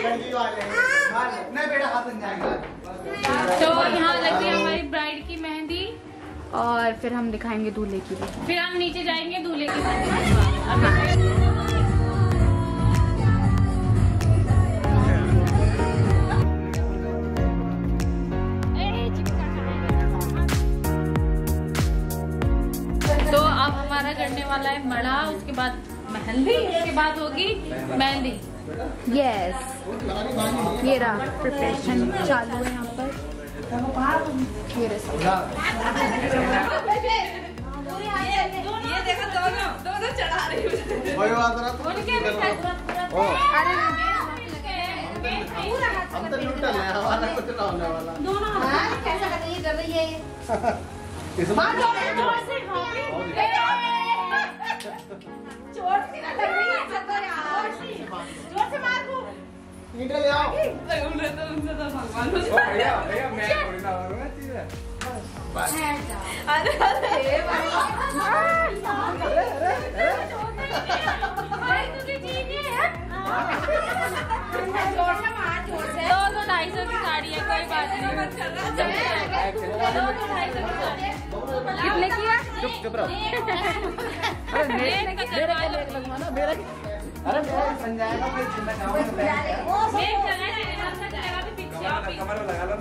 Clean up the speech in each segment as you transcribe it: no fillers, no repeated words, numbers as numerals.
तो यहाँ लगी हमारी ब्राइड की मेहंदी और फिर हम दिखाएंगे दूल्हे की भी। फिर हम नीचे जाएंगे दूल्हे की मेहंदी। तो अब हमारा करने वाला है मड़ा, उसके बाद मेहंदी, उसके बाद होगी मेहंदी। यस, ये रहा प्रिपरेशन चालू है यहाँ पर। ये देखो दोनों चढ़ा रही है। हम तो लूट रहे हैं, हमारा कुछ ना होने वाला। कैसा कर रही है जोर से ना लग रही है, जोर से मार को ईंटें ले आओ। उनसे तो भगवान को भैया मैं थोड़ी ना मारूंगा चीज है। अरे तुझे चीज है जोर से मार, जोर से। 200-250 की साड़ी है, कोई बात नहीं। 200-250 की साड़ी है। कितने की है? चुप रहो। अरे मेरा लगवाना, मेरा अरे मेरा बन जाएगा, मैं कमर में लगा लो।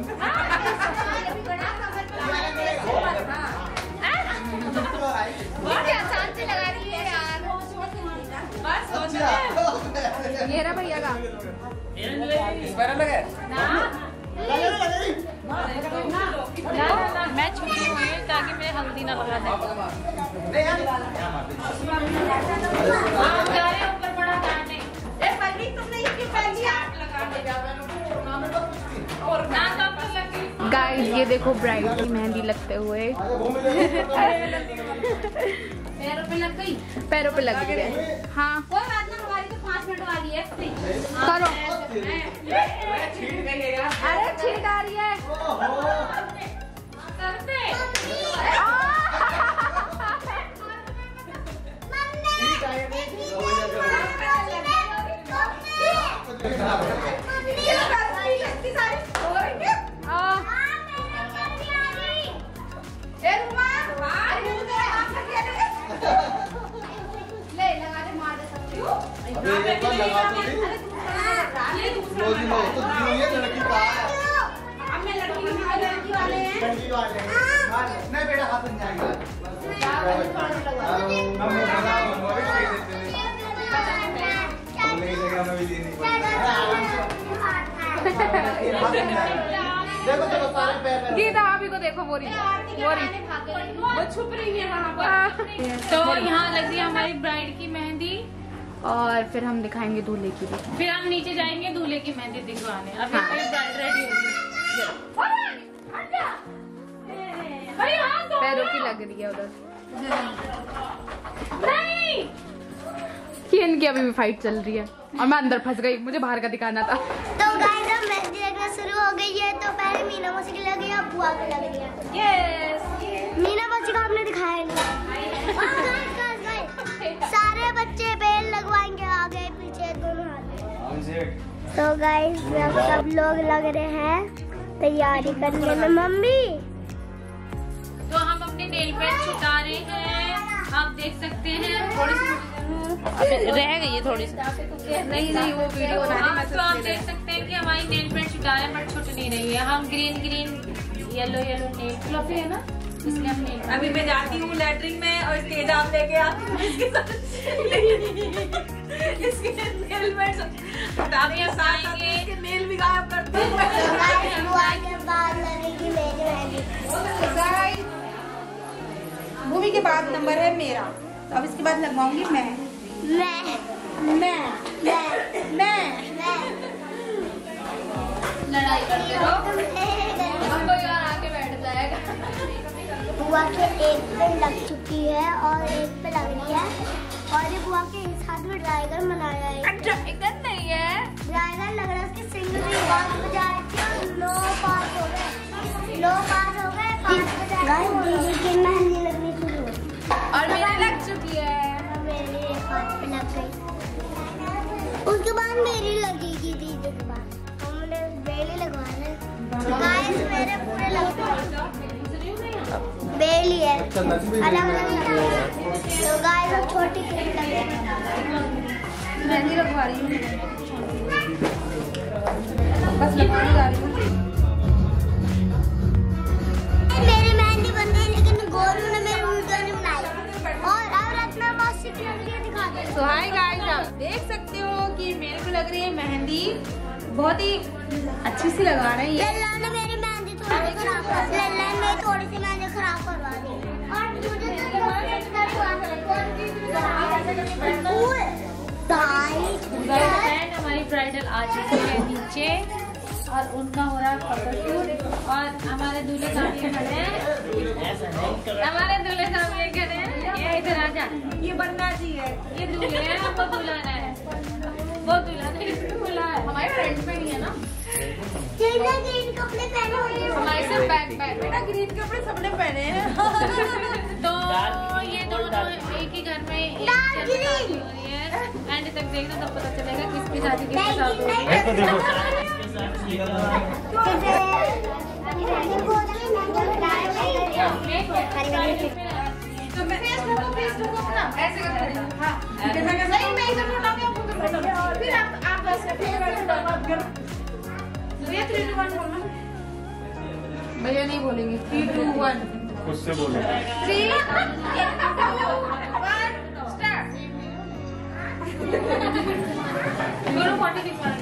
आसान से लगा रही है यार। ये रहा भैया का। इस बार लगे ना, मैं छुट्टी हुई हूँ ताकि मैं हल्दी ना लगा दे। ऊपर बड़ा काटने। गाइस ये देखो ब्राइड की मेहंदी लगते हुए। पैरों पे लग गई, पैरों पे लग गई है। हाँ कोई बात ना, हमारी तो 5 मिनट वाली है। करो। छीट गई है यार। अरे छीट आ रही है। करते नहीं बेटा, हाथ बन जाएगा। देखो देखो सारे पैर। गीता अभी को देखो, वो छुप रही है वहाँ पर। तो यहाँ लगी हमारी ब्राइड की मेहंदी और फिर हम दिखाएंगे दूल्हे की भी। फिर हम नीचे जाएंगे दूल्हे की मेहंदी दिखवाने। अभी ब्राइड रेडी होगी। पैरों की लग रही है उधर। नहीं, कि इनकी अभी भी फाइट चल रही है और मैं अंदर फंस गई, मुझे बाहर का दिखाना था। तो गाइस अब मेहंदी लगना शुरू हो गई है। तो पहले मीना मौसी की लगी, अब बुआ की लग रही है। यस, मीना मौसी का आपने दिखाया नहीं। और गाइस सारे बच्चे बेल लगवाएंगे आगे पीछे दोनों हाथ। तो गाइस अब सब लोग लग रहे हैं तैयारी करने में। मम्मी तो हम अपने नेल पेंट छुटा रहे हैं, आप देख सकते हैं। थोड़ी सी रह गई है, थोड़ी सी नहीं वो वीडियो बनाने में। तो आप देख सकते हैं कि हमारी नेल पेंट छुटा है बट छुट नहीं रही है। हम ग्रीन येलो नेल फ्लफी है ना, इसलिए हम नेल। अभी मैं जाती हूँ लैट्रिन में और इसके हिजाब लेके आती हूँ। इसके नेल भी गायब करती हूँ। बुआ के बाद लगेगी मेरी मेहंदी। भूमि के बाद नंबर है मेरा, तो अब इसके बाद लगवाऊंगी मैं। लड़ाई करते रहो, हम कोई और आके बैठ जाएगा। बुआ के एक पे लग चुकी है और एक पे लग रही है। और ये बुआ के इस हाथ में ड्राइगर बनाया है। ड्रैगन नहीं है, ड्राइगर लग रहा है। उसकी सिंग भी बहुत बजा रही थी और 9 पास हो गए। 5 दीदी की मेहंदी लगनी शुरू हो गई और मेरी लग चुकी है। मेरी एक हाथ पे लग गई, उसके बाद मेरी लगेगी दीदी के बाद। लिए अलग अलग। तो गाइस छोटी क्लिप लगे मेहंदी लगवा रही हूँ, बस लगवाने जा रही हूँ। मेरी मेहंदी बन गई लेकिन गोलू ने मेरी वीडियो नहीं बनाई। और अब रत्ना मौसी की लड़कियां दिखाते हैं। तो हाय गाइस, आप देख सकते हो कि मेरे को लग रही है मेहंदी बहुत ही अच्छी सी लगा रहे हैं ये। लल्ला ने मेरी मेहंदी थोड़ी खराब कर दी। लल्ला ने थोड़ी सी मेहंदी खराब करवा दी। और मुझे एंड हमारी ब्राइडल आ चुकी है नीचे और उनका हो रहा है फोटोशूट। और हमारे दूल्हे सामने खड़े हैं, हमारे दूल्हे सामने खड़े हैं। ये इधर आ जा, ये बनना चाहिए। ये दूल्हे हैं, हमको दुल्हन है, वो दुल्हन है, दूल्हा है। हमारे फ्रेंड में ही है ना, ग्रीन कपड़े पहने हुए हैं। हमारे सब बेटा ग्रीन कपड़े सबने पहने हैं। तो ये दोनों एक ही घर में एक डार्क जगह शादी ग्रीन। हो रही है। एंड तक देखना तब पता चलेगा किसकी शादी किसके साथ हो रही है। तो मैं फेस ढूंढो अपना ऐसे करते हैं। हाँ नहीं, मैं इधर ढूंढूंगी, आप उधर ढूंढो। फिर आप बस भैया 3 2 1 बोलना। भैया नहीं बोलेंगे 3 2 1। खुद से बोलो। 3 2 1 स्टार्ट। दोनों फोटो खिंचवा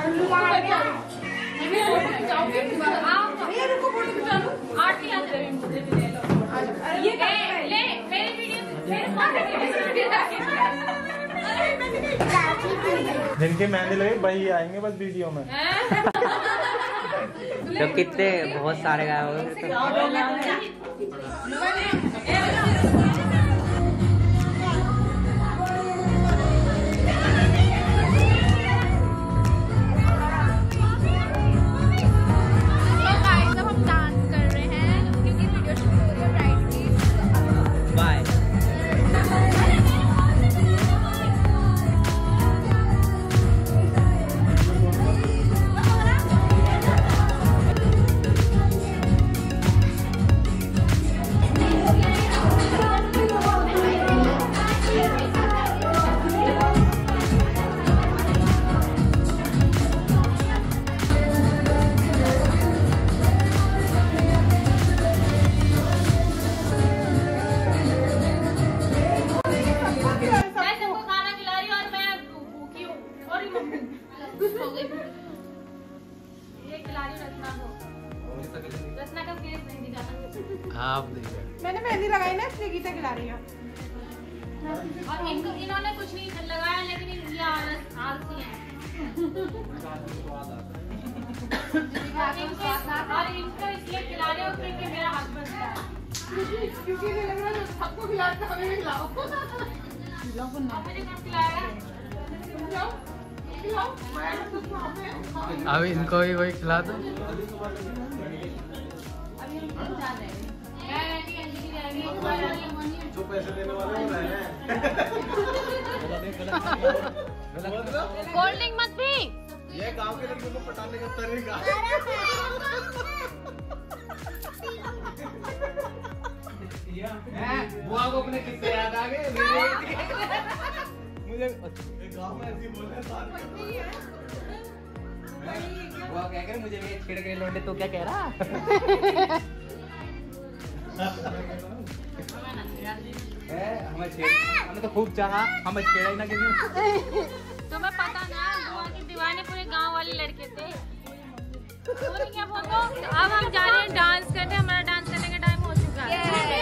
भैया रुको, फोटो खिंचा लो। आरती आ जाए। ये ले मेरी वीडियो मेरे फोटो जिनकी मेहंदी लगी वही आएंगे बस वीडियो में। तो कितने बहुत सारे गाए होंगे। बाय। मैंने मेहंदी लगाई ना, इसलिए गीता खिला रही है। और इन्होंने कुछ नहीं लगाया लेकिन ये आलसी है। और इनको इसलिए खिला रहे हो क्योंकि मेरा हस्बैंड है, क्योंकि नहीं लग रहा है सबको खिलाते हैं, हमें भी खिलाओ। मुझे कब खिलाया? खिलाओ मैं तो वहाँ पे। अब इनको भी वही खिला दो। जो पैसे देने वाले वो रहे कोल्ड ड्रिंक मत पी। ये गांव के लड़कियों को पटाने का तरीका। बुआ को अपने किस्से याद आ गए। मुझे गांव में ऐसी बोलने बुआ क्या कह रहे, मुझे भी छेड़ के लौटे तो क्या कह रहा। हमें तो खूब चाहा, हमें छेड़ा ही ना किसी। तुम्हें पता ना बुआ के दीवाने पूरे गांव वाले लड़के थे। क्या फोटो? अब हम जा रहे हैं डांस करने, हमारा डांस करने का टाइम हो चुका है।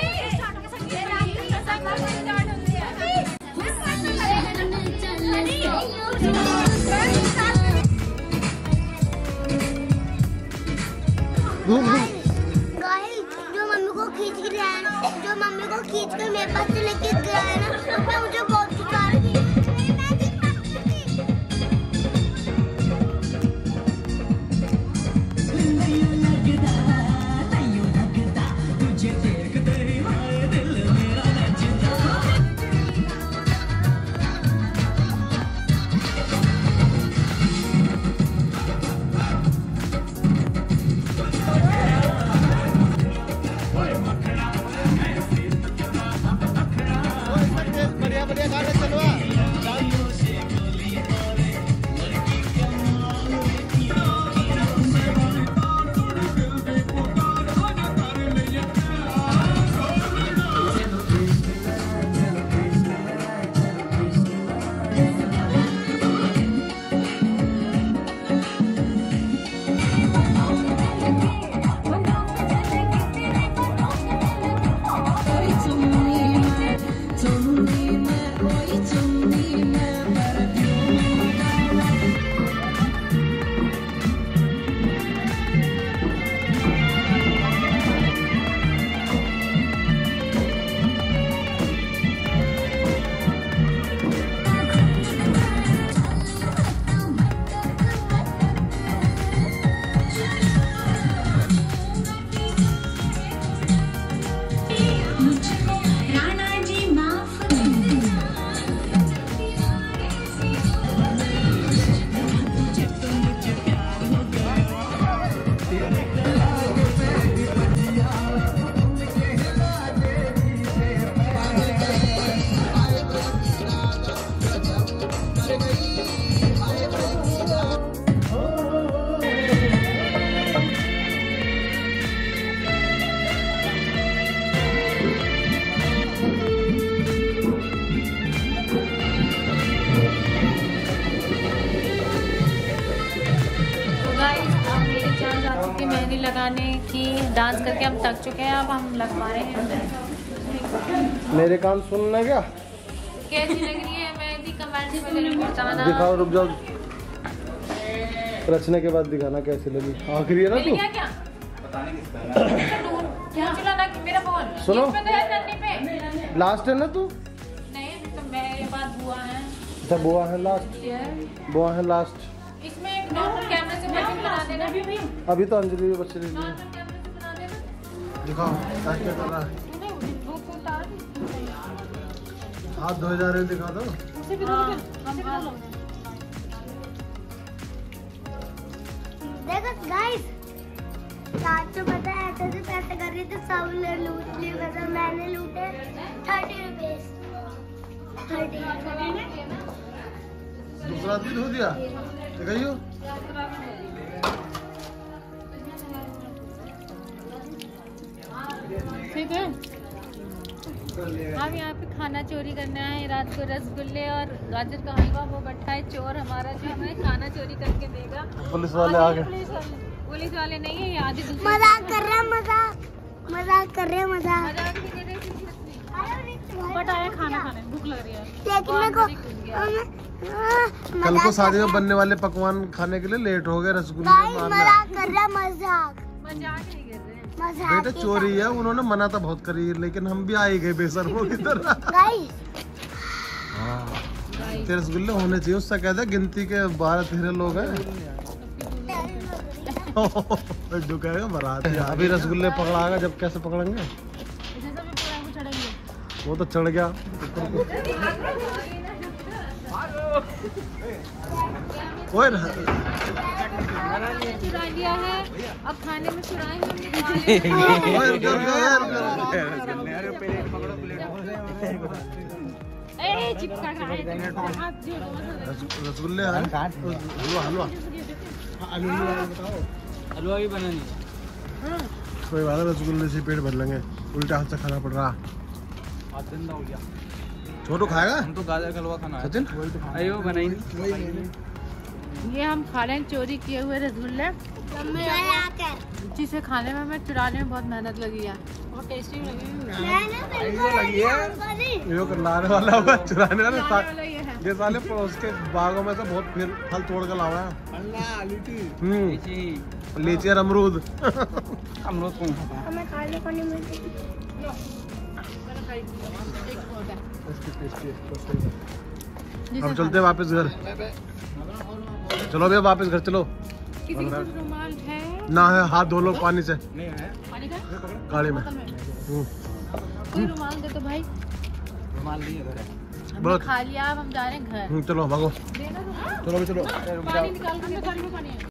जो मम्मी को खींच के लाया ना, जो मम्मी को खींच कर मेरे पास से लेके गया है ना, तो मुझे बहुत चुका है। लगाने की, डांस करके हम थक चुके हैं, अब हम लगवा रहे हैं। मेरे कान सुनना क्या? कैसी लग रही है मेहंदी कमेंट्स में बताना। दिखाओ, रुक जाओ, रचना के बाद दिखाना कैसी लगी। आखिरी है ना मिल तू? गया क्या? क्या चलाना कि मेरा फोन? सुनो। इसमें तो है करने पे। लास्ट है ना तू? नहीं तो मेरे पास बुआ है। अच्छा बुआ है लास्ट, बुआ है लास्ट। इसमें एक नॉर्मल कैमरे से वेडिंग बना देना। अभी तो अंजलि भी बच्चे नॉर्मल कैमरे से बना देना। दिखाओ क्या क्या कर रहा है। हाथ धोए जा रहे दिखा दो। देखो गाइस, सात तो पता है ऐसे पैसे कर रही थी, सब ने लूट लिए। मतलब मैंने लूटे 30 रुपीस। 30 दूसरा आदमी धो दिया, दिखाइयो। ठीक है, हम यहाँ पे खाना चोरी करने आए हैं। रात को रसगुल्ले और गाजर का हलवा, वो बैठा है चोर हमारा जो हमें खाना चोरी करके देगा। पुलिस वाले आ गए। पुलिस वाले नहीं है, ये आधे दूसरे मजाक कर रहा है, मजाक कर रहे हैं, मजाक। मजाक नहीं कर रहे, बट आया खाना खाने, भूख लग रही है। लेकिन मेरे को कल को शादी में बनने वाले पकवान खाने के लिए लेट हो गए। रसगुल्ले मजाक कर रहा है, मजाक मजाक नहीं कर रहे। मजाक। बेटे चोरी है, उन्होंने मना तो बहुत करी, लेकिन हम भी आ ही गए बेशर्मों की तरह। गाइस तेरे रसगुल्ले होने चाहिए, उससे कहते हैं गिनती के 12-13 लोग हैं। कहेगा बारात। अभी रसगुल्ले पकड़ाएगा, जब कैसे पकड़ेंगे? वो तो चढ़ गया। ओए चुरा लिया है, अब खाने में चुराएंगे। चिपका रसगुल्ले हलवा हलवा हलवा भी बनानी। कोई बात नहीं, रसगुल्ले से पेट भर लेंगे। उल्टा हाथ से खाना पड़ रहा। छोटू खाएगा? हम तो गाजर का हलवा खाना है। सचिन अयो बनाई। ये हम खा रहे हैं चोरी किए हुए रसगुल्ले, जिसे खाने में हमें चुराने में बहुत मेहनत लगी है। बहुत टेस्टी लगी है। यो लाने वाला होगा, चुराने वाला ये है। ये साले पड़ोस के बागों में से बहुत फिर फल तोड़ कर लावा है। लीची और अमरूद। अमरूद कौन खाता है? हमें खाने को नहीं मिलती। हम चलते हैं वापस घर। चलो भैया वापस घर चलो। किसी के पास रुमाल है? ना है, हाथ धो लो पानी से पानी का गाड़ी में। कोई रुमाल दे तो भाई। रुमाल नहीं है घर है। हमने खा लिया, अब हम जा रहे हैं घर। चलो भागो। देना रुमाल? चलो भी चलो। पानी निकाल के, पानी में पानी है।